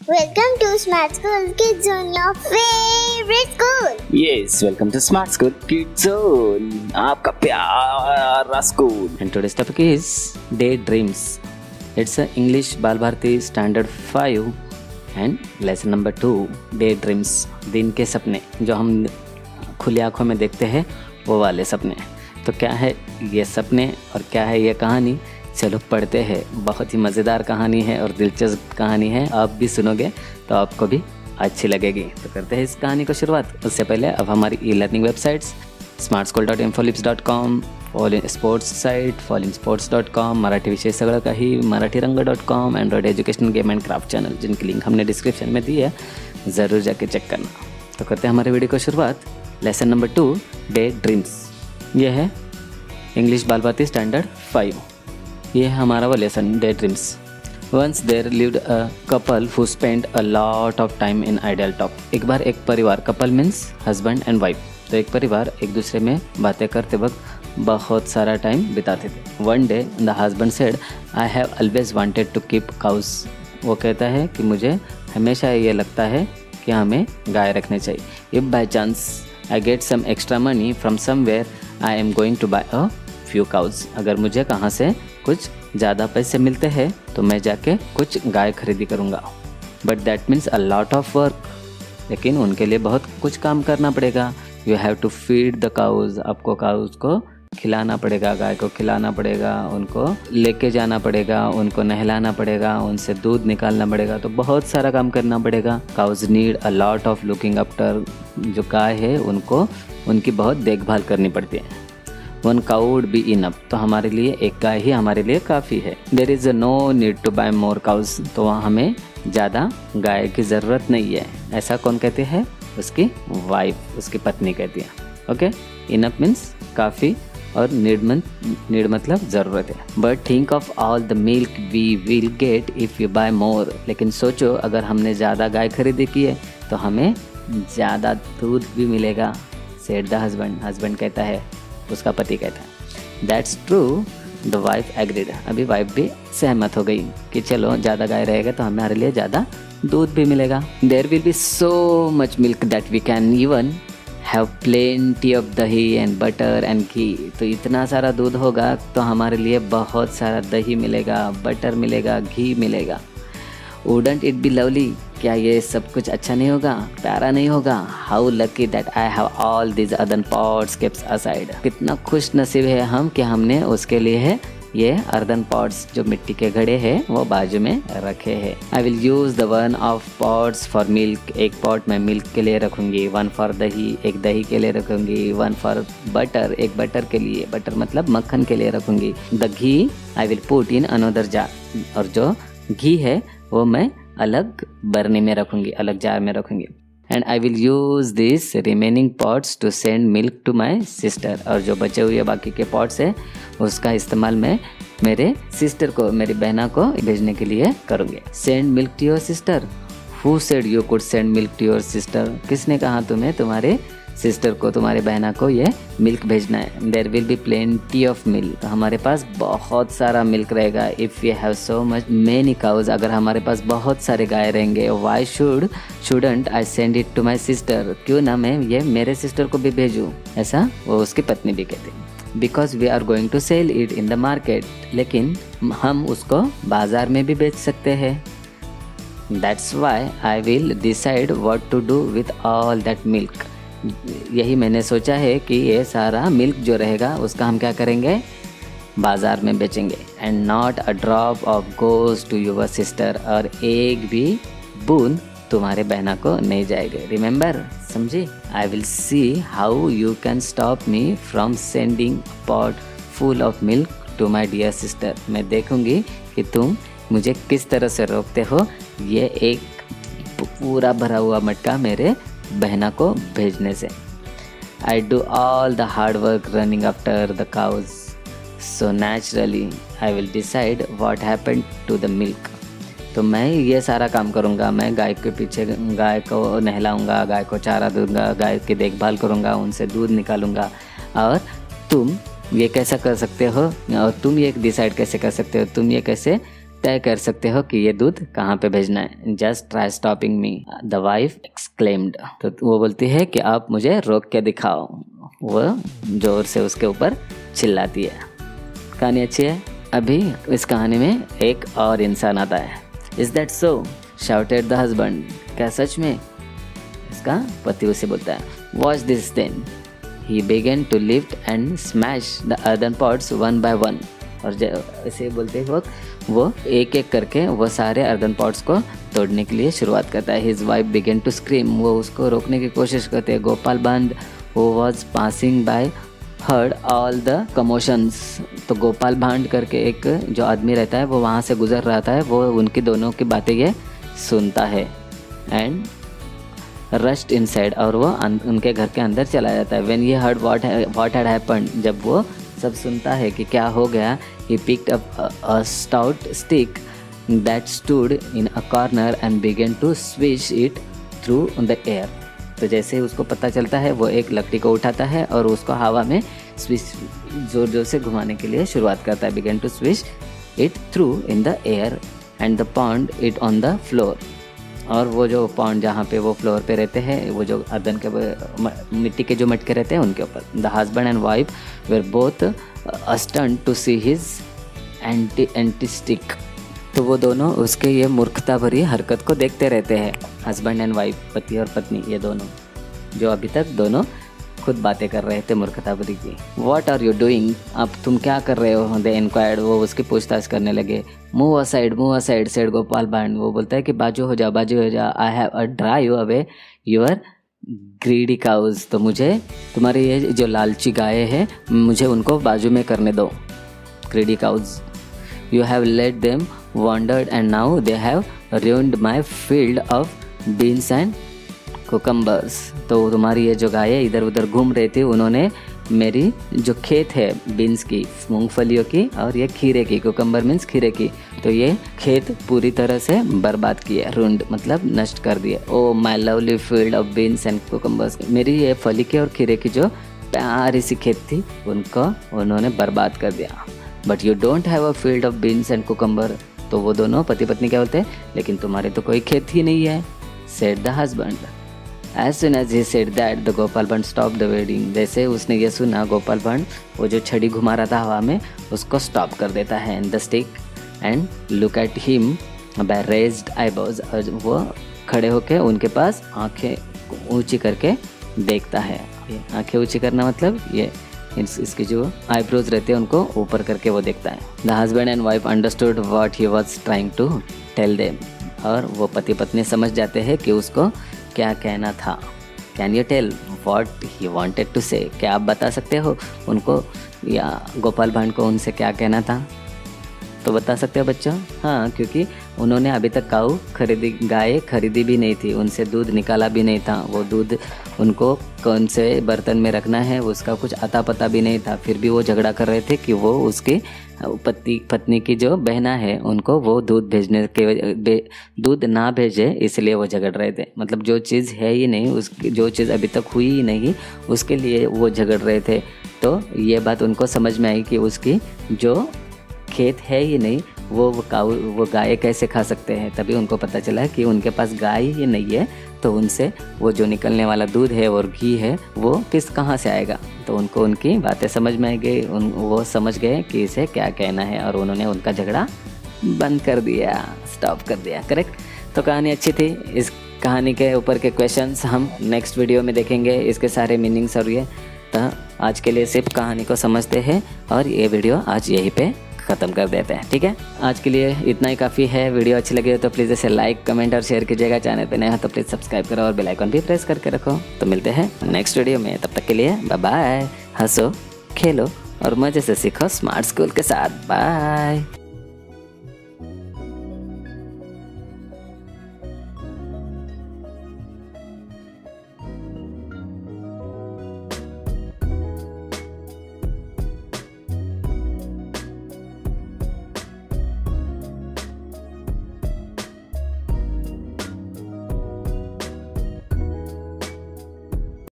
Welcome to Smart School Kids Zone, your favorite school. Yes, welcome to Smart School Kids Zone, आपका प्यारा school. And today's topic is daydreams. It's a English बाल Bharti Standard 5 and lesson number 2 daydreams. दिन के सपने जो हम खुली आंखों में देखते हैं वो वाले सपने. तो क्या है ये सपने और क्या है ये कहानी, चलो पढ़ते हैं. बहुत ही मज़ेदार कहानी है और दिलचस्प कहानी है. आप भी सुनोगे तो आपको भी अच्छी लगेगी. तो करते हैं इस कहानी को शुरुआत. उससे पहले अब हमारी e learning websites smartschool.infolips.com, Fallin sports site fallinsports.com, Marathi विषय सगळं काही, मराठीरंग.com, Android educational game and craft channel जिनकी लिंक हमने डिस्क्रिप्शन में दी है, ज़रूर जाके चेक करना. तो करते हैं हमारे वीडियो को शुरुआत. Lesson number 2 day dreams. ये है इंग्लिश बाल भारती स्टैंडर्ड 5. ये है हमारा वो lesson day dreams. Once there lived a couple who spend a lot of time in idle talk. एक बार एक परिवार, couple means husband and wife, तो एक परिवार एक दूसरे में बातें करते वक्त बहुत सारा टाइम बिताते थे. One day the husband said I have always wanted to keep cows. वो कहता है कि मुझे हमेशा ये लगता है कि हमें गाय रखने चाहिए. If by chance I get some extra money from somewhere I am going to buy a few cows. अगर मुझे कहाँ से कुछ ज़्यादा पैसे मिलते हैं तो मैं जाके कुछ गाय खरीदी करूँगा. But that means a lot of work. लेकिन उनके लिए बहुत कुछ काम करना पड़ेगा. You have to feed the cows. आपको काउज को खिलाना पड़ेगा, गाय को खिलाना पड़ेगा, उनको लेके जाना पड़ेगा, उनको नहलाना पड़ेगा, उनसे दूध निकालना पड़ेगा. तो बहुत सारा काम करना पड़ेगा. Cows need a lot of looking after. जो गाय है उनको उनकी बहुत देखभाल करनी पड़ती है. One cow would be enough. तो हमारे लिए एक गाय ही हमारे लिए काफ़ी है. There is no need to buy more cows. तो वहाँ हमें ज़्यादा गाय की ज़रूरत नहीं है. ऐसा कौन कहते हैं? उसकी वाइफ, उसकी पत्नी कहती है. ओके, इनफ मीन्स काफ़ी और नीड मतलब ज़रूरत है. But think of all the milk we will get if you buy more. लेकिन सोचो अगर हमने ज़्यादा गाय खरीदी की है तो हमें ज़्यादा दूध भी मिलेगा. Said the husband. हस्बैंड कहता है, उसका पति कहता है. That's true. The wife agreed. अभी वाइफ भी सहमत हो गई कि चलो ज़्यादा गाय रहेगा तो हमारे लिए ज़्यादा दूध भी मिलेगा. There will be so much milk that we can even have plenty of dahi and butter and ghee. तो इतना सारा दूध होगा तो हमारे लिए बहुत सारा दही मिलेगा, बटर मिलेगा, घी मिलेगा. Wouldn't it be lovely. क्या ये सब कुछ अच्छा नहीं होगा, प्यारा नहीं होगा? How lucky that I have all this other pots kept aside. कितना खुश नसीब है हम कि हमने उसके लिए है ये अर्दन पॉट्स, जो मिट्टी के घड़े हैं वो बाजू में रखे हैं. I will use the one of pots for milk. एक पॉट मैं मिल्क के लिए रखूँगी. वन फॉर दही, एक दही के लिए रखूँगी. वन फॉर बटर, एक बटर के लिए, बटर मतलब मक्खन के लिए रखूँगी. The ghee I will put in another jar. और जो घी है वो मैं अलग बरनी में रखूँगी, अलग जार में रखूँगी. And I will use this remaining pots to send milk to my sister. और जो बचे हुए बाकी के पॉट्स है उसका इस्तेमाल मैं मेरे सिस्टर को, मेरी बहना को भेजने के लिए करूँगी. Send milk to your sister. Who said you could send milk to your sister. किसने कहा तुम्हें तुम्हारे सिस्टर को, तुम्हारी बहना को ये मिल्क भेजना है? There will be plenty of milk. हमारे पास बहुत सारा मिल्क रहेगा. If we have so much many cows. अगर हमारे पास बहुत सारे गाय रहेंगे. Why shouldn't I send it to my sister. क्यों ना मैं ये मेरे सिस्टर को भी भेजूँ? ऐसा वो उसकी पत्नी भी कहती है. Because we are going to sell it in the market. लेकिन हम उसको बाज़ार में भी बेच सकते हैं. That's why I will decide what to do with all that milk. यही मैंने सोचा है कि ये सारा मिल्क जो रहेगा उसका हम क्या करेंगे, बाज़ार में बेचेंगे. And not a drop of goes to your sister. और एक भी बूंद तुम्हारे बहना को नहीं जाएगा. रिमेंबर, समझे? I will see how you can stop me from sending pot full of milk to my dear sister. मैं देखूंगी कि तुम मुझे किस तरह से रोकते हो ये एक पूरा भरा हुआ मटका मेरे बहना को भेजने से. I do all the hard work running after the cows. So naturally I will decide what happened to the milk. तो मैं ये सारा काम करूँगा. मैं गाय के पीछे, गाय को नहलाऊँगा, गाय को चारा दूँगा, गाय की देखभाल करूँगा, उनसे दूध निकालूँगा. और तुम ये कैसा कर सकते हो, और तुम ये डिसाइड कैसे कर सकते हो, तुम ये कैसे तय कर सकते हो कि ये दूध कहाँ पे भेजना है। Just try stopping me, the wife exclaimed. तो वो बोलती है कि आप मुझे रोक के दिखाओ। वो जोर से उसके ऊपर चिल्लाती है। कहानी अच्छी है। अभी इस कहानी में एक और इंसान आता है। Is that so? Shouted the husband. क्या सच में? इसका पति उसे बोलता है। Watch this then. He began to lift and smash the earthen pots one by one. और इसे बोलते वक्त वो एक एक करके वो सारे अर्दन पॉट्स को तोड़ने के लिए शुरुआत करता है। His wife began to scream. वो उसको रोकने की कोशिश करते हैं। गोपाल भांड वो was passing by heard all the commotions. तो गोपाल भांड करके एक जो आदमी रहता है वो वहाँ से गुजर रहा था। वो उनकी दोनों की बातें ये सुनता है एंड रश्ड इनसाइड। और वो उनके घर के अंदर चला जाता है। When he heard what had happened. जब वो सब सुनता है कि क्या हो गया, he picked up a stout stick that stood in a corner and began to swish it through the air. तो जैसे ही उसको पता चलता है वो एक लकड़ी को उठाता है और उसको हवा में स्विश जोर जोर से घुमाने के लिए शुरुआत करता है। Began to swish it through in the air and the pound it on the floor. और वो जो पॉन्ड जहाँ पे वो फ्लोर पे रहते हैं, वो जो अर्दन के मिट्टी के जो मटके रहते हैं उनके ऊपर। The husband and wife were both astonished to see his एंटिस्टिक। तो वो दोनों उसके ये मूर्खता भरी हरकत को देखते रहते हैं। हस्बैंड एंड वाइफ, पति और पत्नी, ये दोनों जो अभी तक दोनों खुद बातें कर रहे थे मूर्खता भरी की। What are you doing? अब तुम क्या कर रहे हो? They inquired. वो उसकी पूछताछ करने लगे। Move aside said Gopal Bhand. वो बोलता है कि बाजू हो जा। I have a drive away your greedy cows. तो मुझे तुम्हारी ये जो लालची गाय है, मुझे उनको बाजू में करने दो। Greedy cows. You have let them wandered and now they have ruined my field of beans and cucumbers. तो तुम्हारी ये जो गाय इधर उधर घूम रही थी, उन्होंने मेरी जो खेत है बीन्स की, मूंगफलियों की और ये खीरे की, कुकम्बर मीन्स खीरे की, तो ये खेत पूरी तरह से बर्बाद किए। रुंड मतलब नष्ट कर दिए। Oh my lovely field of beans and cucumbers. मेरी ये फली के और खीरे की जो प्यारी सी खेत थी उनको उन्होंने बर्बाद कर दिया। But you don't have a field of beans and cucumber. तो वो दोनों पति पत्नी क्या बोलते हैं, लेकिन तुम्हारे तो कोई खेत ही नहीं है। Said the husband. As soon as he said that, the Gopal Bhand stopped the wedding. जैसे उसने ये सुना, गोपाल भांड वो जो छड़ी घुमा रहा था हवा में, उसको स्टॉप कर देता है। And the stick and look at him by raised eyebrows. और वो खड़े होके उनके पास आंखें ऊंची करके देखता है। ये आंखें ऊंची करना मतलब ये इसके जो आईब्रोज रहते हैं उनको ऊपर करके वो देखता है। The husband and wife understood what he was trying to tell them. और वो पति पत्नी समझ जाते हैं कि उसको क्या कहना था। Can you tell what he wanted to say? क्या आप बता सकते हो उनको या गोपाल भांड को उनसे क्या कहना था? तो बता सकते हो बच्चों? हाँ, क्योंकि उन्होंने अभी तक गाय खरीदी भी नहीं थी, उनसे दूध निकाला भी नहीं था। वो दूध उनको कौन से बर्तन में रखना है उसका कुछ अता पता भी नहीं था। फिर भी वो झगड़ा कर रहे थे कि वो उसके पत्नी की जो बहना है उनको वो दूध भेजने के दूध ना भेजे, इसलिए वो झगड़ रहे थे। मतलब जो चीज़ है ही नहीं, उसकी जो चीज़ अभी तक हुई ही नहीं, उसके लिए वो झगड़ रहे थे। तो ये बात उनको समझ में आई कि उसकी जो खेत है ही नहीं, वो गाय कैसे खा सकते हैं। तभी उनको पता चला कि उनके पास गाय ही नहीं है, तो उनसे वो जो निकलने वाला दूध है और घी है वो किस कहाँ से आएगा। तो उनको उनकी बातें समझ में आ गई। वो समझ गए कि इसे क्या कहना है और उन्होंने उनका झगड़ा बंद कर दिया, स्टॉप कर दिया। करेक्ट। तो कहानी अच्छी थी। इस कहानी के ऊपर के क्वेश्चंस हम नेक्स्ट वीडियो में देखेंगे, इसके सारे मीनिंग्स और ये। तो आज के लिए सिर्फ कहानी को समझते हैं और ये वीडियो आज यहीं पे ख़त्म कर देते हैं। ठीक है, आज के लिए इतना ही काफ़ी है। वीडियो अच्छी लगी हो तो प्लीज़ इसे लाइक, कमेंट और शेयर कीजिएगा। चैनल पे नया हो तो प्लीज़ सब्सक्राइब करो और बेल आइकन भी प्रेस करके रखो। तो मिलते हैं नेक्स्ट वीडियो में, तब तक के लिए बाय बाय। हंसो, खेलो और मज़े से सीखो स्मार्ट स्कूल के साथ। बाय।